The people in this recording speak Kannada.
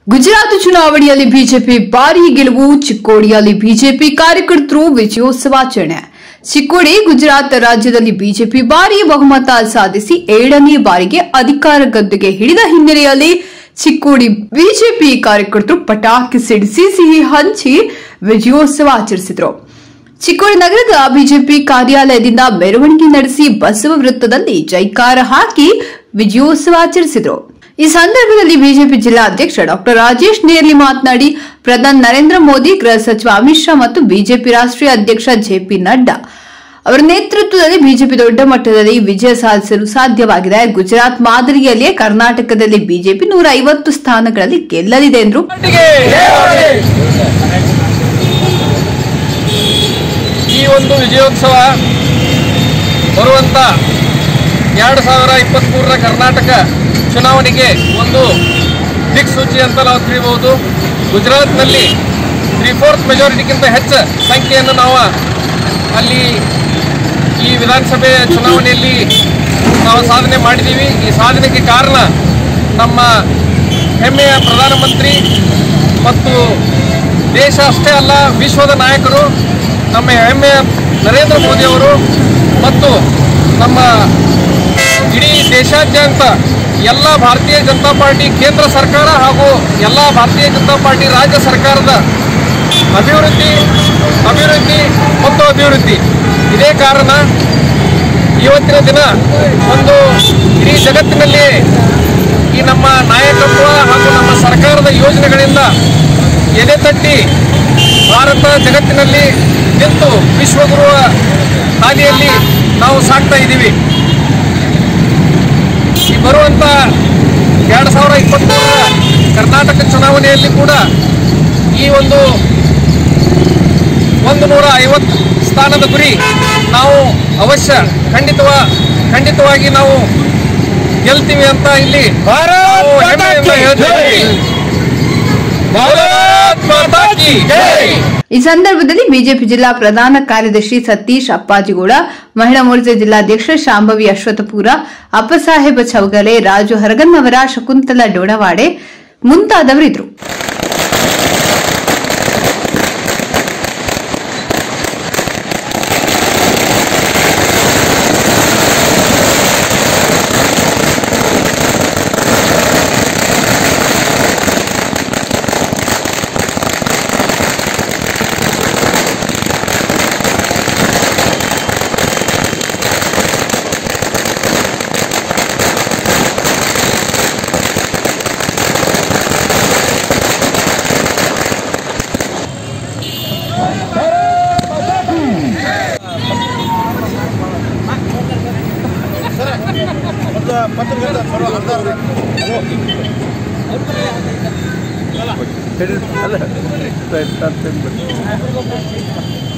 ಗುಜರಾತ್ ಚುನಾವಣೆಯಲ್ಲಿ ಬಿಜೆಪಿ ಭಾರೀ ಗೆಲುವು. ಚಿಕ್ಕೋಡಿಯಲ್ಲಿ ಬಿಜೆಪಿ ಕಾರ್ಯಕರ್ತರು ವಿಜಯೋತ್ಸವಾಚರಣೆ. ಚಿಕ್ಕೋಡಿ ಗುಜರಾತ್ ರಾಜ್ಯದಲ್ಲಿ ಬಿಜೆಪಿ ಭಾರೀ ಬಹುಮತ ಸಾಧಿಸಿ 7ನೇ ಬಾರಿಗೆ ಅಧಿಕಾರ ಗದ್ದುಗೆ ಹಿಡಿದ ಹಿನ್ನೆಲೆಯಲ್ಲಿ ಚಿಕ್ಕೋಡಿ ಬಿಜೆಪಿ ಕಾರ್ಯಕರ್ತರು ಪಟಾಕಿ ಸಿಡಿಸಿ ಸಿಹಿ ಹಂಚಿ ವಿಜಯೋತ್ಸವ ಆಚರಿಸಿದರು. ಚಿಕ್ಕೋಡಿ ನಗರದ ಬಿಜೆಪಿ ಕಾರ್ಯಾಲಯದಿಂದ ಮೆರವಣಿಗೆ ನಡೆಸಿ ಬಸವ ವೃತ್ತದಲ್ಲಿ ಜೈಕಾರ ಹಾಕಿ ವಿಜಯೋತ್ಸವ ಆಚರಿಸಿದರು. ಈ ಸಂದರ್ಭದಲ್ಲಿ ಬಿಜೆಪಿ ಜಿಲ್ಲಾಧ್ಯಕ್ಷ ಡಾ ರಾಜೇಶ್ ನೇರ್ಲಿ ಮಾತನಾಡಿ, ಪ್ರಧಾನಿ ನರೇಂದ್ರ ಮೋದಿ, ಗೃಹ ಸಚಿವ ಅಮಿತ್ ಶಾ ಮತ್ತು ಬಿಜೆಪಿ ರಾಷ್ಟ್ರೀಯ ಅಧ್ಯಕ್ಷ ಜೆಪಿ ನಡ್ಡಾ ಅವರ ನೇತೃತ್ವದಲ್ಲಿ ಬಿಜೆಪಿ ದೊಡ್ಡ ಮಟ್ಟದಲ್ಲಿ ವಿಜಯ ಸಾಧಿಸಲು ಸಾಧ್ಯವಾಗಿದೆ. ಗುಜರಾತ್ ಮಾದರಿಯಲ್ಲಿಯೇ ಕರ್ನಾಟಕದಲ್ಲಿ ಬಿಜೆಪಿ 150 ಸ್ಥಾನಗಳಲ್ಲಿ ಗೆಲ್ಲಲಿದೆ ಎಂದರು. ಈ ಒಂದು ವಿಜಯೋತ್ಸವ ಬರುವಂತ 2023ರ ಕರ್ನಾಟಕ ಚುನಾವಣೆಗೆ ಒಂದು ದಿಕ್ಸೂಚಿ ಅಂತ ನಾವು ತಿಳಿಯಬಹುದು. ಗುಜರಾತ್ನಲ್ಲಿ 3/4 ಮೆಜಾರಿಟಿಗಿಂತ ಹೆಚ್ಚು ಸಂಖ್ಯೆಯನ್ನು ನಾವು ಅಲ್ಲಿ ಈ ವಿಧಾನಸಭೆ ಚುನಾವಣೆಯಲ್ಲಿ ನಾವು ಸಾಧನೆ ಮಾಡಿದ್ದೀವಿ. ಈ ಸಾಧನೆಗೆ ಕಾರಣ ನಮ್ಮ ಹೆಮ್ಮೆಯ ಪ್ರಧಾನಮಂತ್ರಿ ಮತ್ತು ದೇಶ ಅಷ್ಟೇ ಅಲ್ಲ ವಿಶ್ವದ ನಾಯಕರು ನಮ್ಮ ಹೆಮ್ಮೆಯ ನರೇಂದ್ರ ಮೋದಿ ಅವರು ಮತ್ತು ನಮ್ಮ ಇಡೀ ದೇಶಾದ್ಯಂತ ಎಲ್ಲ ಭಾರತೀಯ ಜನತಾ ಪಾರ್ಟಿ ಕೇಂದ್ರ ಸರ್ಕಾರ ಹಾಗೂ ಎಲ್ಲ ಭಾರತೀಯ ಜನತಾ ಪಾರ್ಟಿ ರಾಜ್ಯ ಸರ್ಕಾರದ ಅಭಿವೃದ್ಧಿ ಮತ್ತು ಅಭಿವೃದ್ಧಿ. ಇದೇ ಕಾರಣ ಇವತ್ತಿನ ದಿನ ಒಂದು ಇಡೀ ಜಗತ್ತಿನಲ್ಲಿ ಈ ನಮ್ಮ ನಾಯಕತ್ವ ಹಾಗೂ ನಮ್ಮ ಸರ್ಕಾರದ ಯೋಜನೆಗಳಿಂದ ಎದೆ ತಟ್ಟಿ ಭಾರತ ಜಗತ್ತಿನಲ್ಲಿ ನಿಂತು ವಿಶ್ವಗುರುವ ಹಾದಿಯಲ್ಲಿ ನಾವು ಸಾಗ್ತಾ ಇದ್ದೀವಿ. ಈ ಬರುವಂತ 2023ರ ಕರ್ನಾಟಕ ಚುನಾವಣೆಯಲ್ಲಿ ಕೂಡ ಈ ಒಂದು 150 ಸ್ಥಾನದ ಗುರಿ ನಾವು ಅವಶ್ಯ ಖಂಡಿತವಾಗಿ ನಾವು ಗೆಲ್ತೀವಿ ಅಂತ ಇಲ್ಲಿ ಹೇಳ್ತೀವಿ. ಈ ಸಂದರ್ಭದಲ್ಲಿ ಬಿಜೆಪಿ ಜಿಲ್ಲಾ ಪ್ರಧಾನ ಕಾರ್ಯದರ್ಶಿ ಸತೀಶ್ ಅಪ್ಪಾಜಿಗೌಡ, ಮಹಿಳಾ ಮೋರ್ಚಾ ಜಿಲ್ಲಾಧ್ಯಕ್ಷ ಶಾಂಭವಿ ಅಶ್ವತ್ಥಪುರ, ಅಪ್ಪಸಾಹೇಬ ಚೌಗಲೆ, ರಾಜು ಹರಗನ್ನವರ, ಶಕುಂತಲಾ ಡೋಣವಾಡೆ ಮುಂತಾದವರಿದ್ದರು. ಅಲ್ಲ